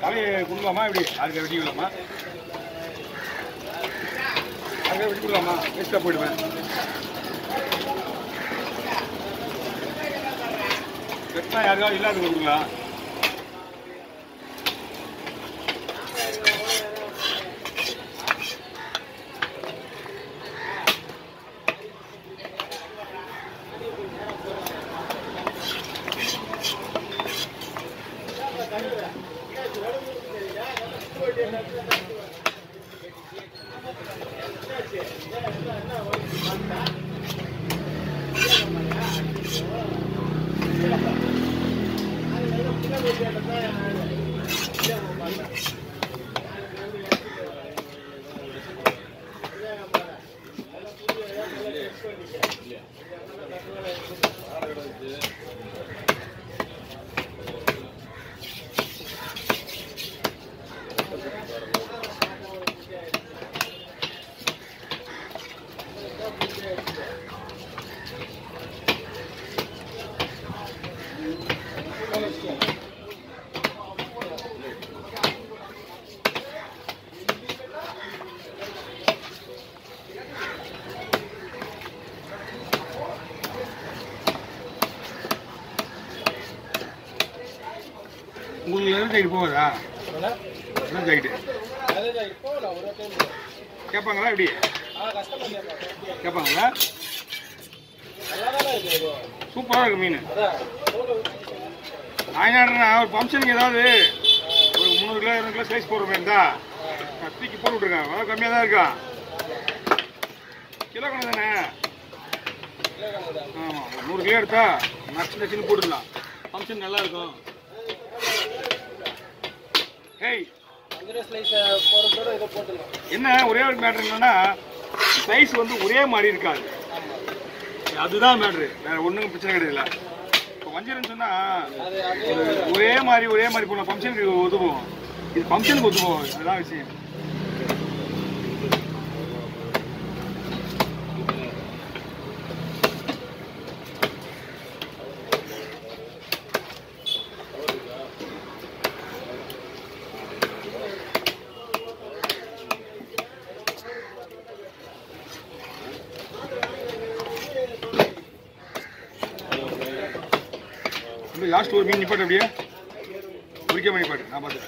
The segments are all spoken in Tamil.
தலையை கொடுக்கலாமா இப்படி அதுக்கு வெட்டிக்கலாமா அதுக்கு வெட்டி கொடுக்கலாமா வேஸ்ட்டாக போயிடுவேன் வெட்டினா யாருக்காவது இல்லாத கொடுக்கலாம் உங்களுக்கு leatherjacket போகுதா? leatherjacket போகல ஒரு டைம் கேட்பாங்களா இப்படி? கேட்பாங்களா? சூப்பராக இருக்கு மீன். நான் ஒரு ஃபங்க்ஷனுக்கு ஏதாவது ஒரு 300 கிலோ 200 கிலோ சைஸ் போடுற மாதிரி இருந்தா தூக்கி போட்டு விட்ருக்கேன். அவ்வளோ கம்மியாக தான் இருக்கா கிலோ கணக்கு தானே? ஆமாம் 100 கிலோ எடுத்தா நச்சு போட்டுடலாம். ஃபங்க்ஷன் நல்லா இருக்கும். என்ன ஒரே ஒரு மேட்ரு என்னன்னா சைஸ் வந்து ஒரே மாதிரி இருக்காது. அதுதான் மேட்ரு, வேற ஒன்றும் பிரச்சனை கிடையாது. இப்போ வஞ்சிரன்னு சொன்னா ஒரே மாதிரி போன ஃபங்க்ஷனுக்கு ஒத்துப்போம். இது ஃபங்க்ஷனுக்கு ஒத்துப்போம். அதுதான் விஷயம். லாஸ்ட் ஒரு மீன் நிப்பாட்டு அப்படியே குறிக்க பண்ணி பாட்டு நான் பார்த்துறேன்.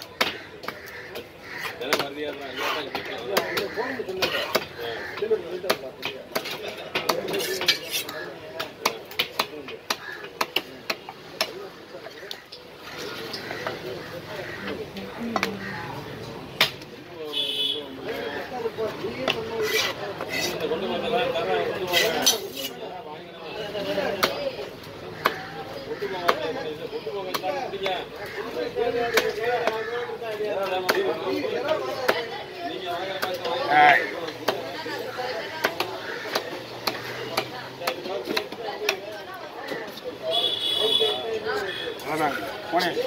அதான் போனேன்.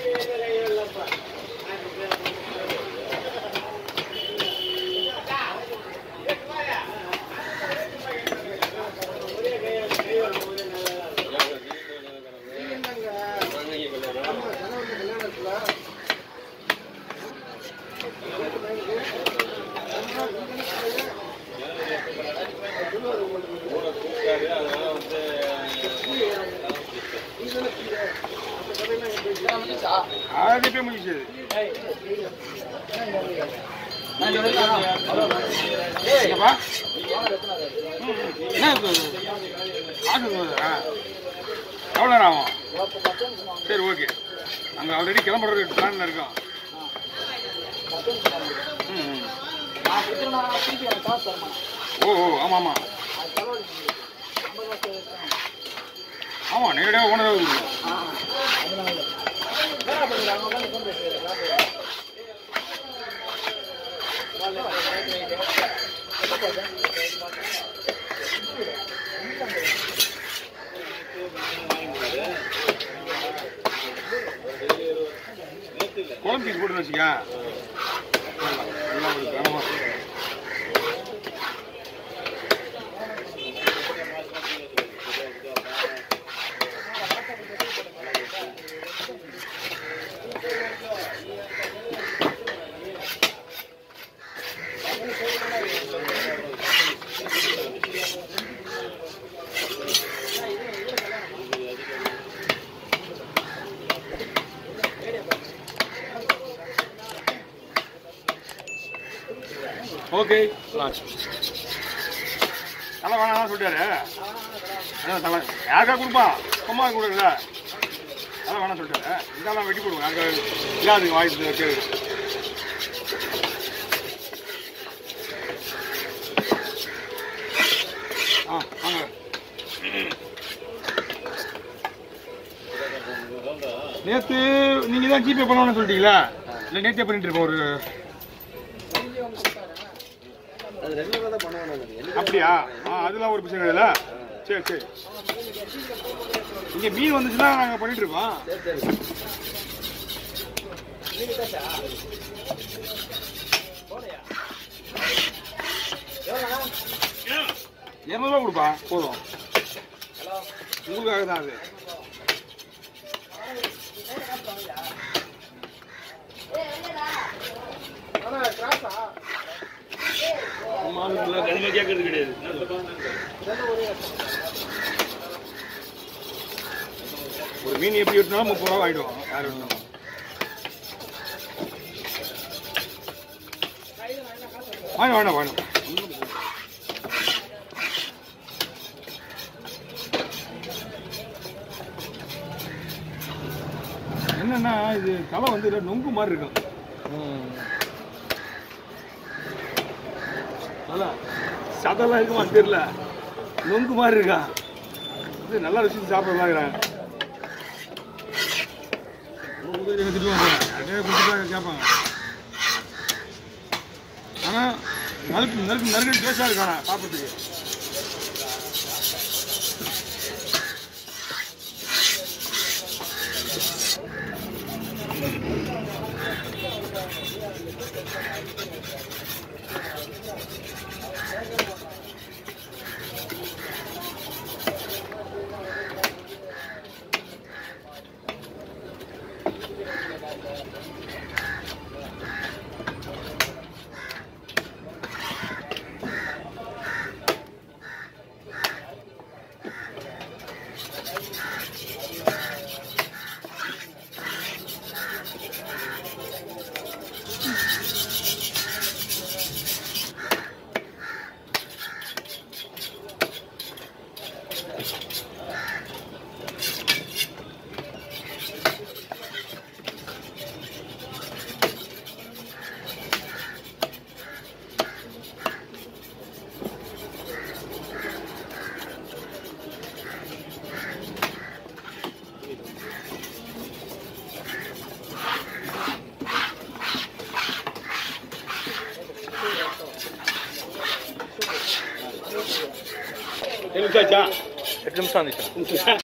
ஆதிப்பே முடிஞ்சது. எவ்வளோ நேரம் ஆகும்? சரி ஓகே. அங்கே ஆல்ரெடி கிளம்புறது பிளானில் இருக்கோம். ஓ ஓ ஆமாம் ஆமாம் ஆமாம் நேரடியாக ஓனராக குழம்பு பீஸ் போட்டுன்னு வச்சுக்கா நல்லா ஒரு கனமாக ஓகே தலை வேணாம் சொல்லிட்டாரு. அதான் தலை யாருக்கா கொடுப்பா சும்மா கொடுக்கல அதான் வேணாம் சொல்லிட்டாரு. இதெல்லாம் வெட்டி போடுவோம் யாருக்காவது இல்லாது வாய்ப்பு கேளு. வாங்க நேற்று நீங்கள் தான் ஜிபே பண்ணணும்னு சொல்லிட்டீங்களா? இல்லை நேற்றே பண்ணிட்டு இருக்கோம் ஒரு அப்படியா? அதெல்லாம் ஒரு பிரச்சனை இல்லை. சரி சரி இங்கே மீன் வந்துச்சுன்னா நாங்கள் பண்ணிட்டு இருக்கோம். 200 ரூபா கொடுப்பா போதும். உங்களுக்காக தான் அது. கனிமா கேட்கறது கிடையாது. ஒரு மீன் எப்படி எடுத்தாலும் 30 ரூபா ஆயிடும். யார் எடுத்தாலும் வேணாம் வேணாம். என்னன்னா இது தலை வந்து நொங்கு மாதிரி இருக்கும். சதெல்லாம் இருக்குமான்னு தெரியல, நொங்கு மாதிரி இருக்கா. இது நல்லா ருசி சாப்பிட்றதா இருக்கிறாங்க. கேட்பாங்க ஆனால் நறுக்கு டேஸ்டாக இருக்காண்ணா சாப்பிட்றதுக்கு. எட்டு நிமிஷம் ஆச்சு.